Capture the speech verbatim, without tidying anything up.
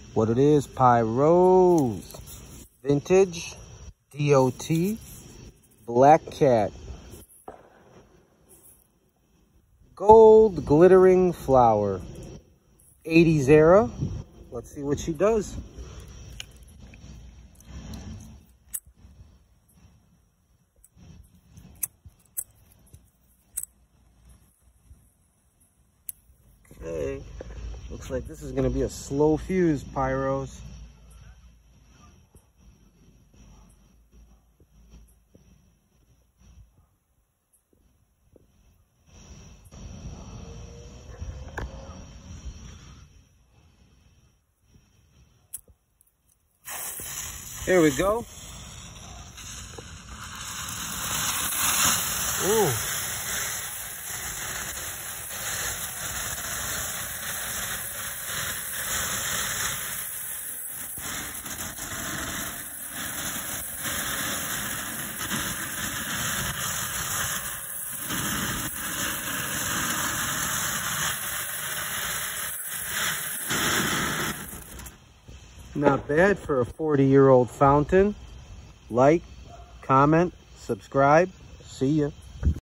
what it is, Pyros. Vintage, D O T, Black Cat. Gold glittering flower. eighties era. Let's see what she does. Okay. Looks like this is going to be a slow fuse, Pyros. Here we go. Ooh. Not bad for a forty year old fountain. Like, comment, subscribe. See ya.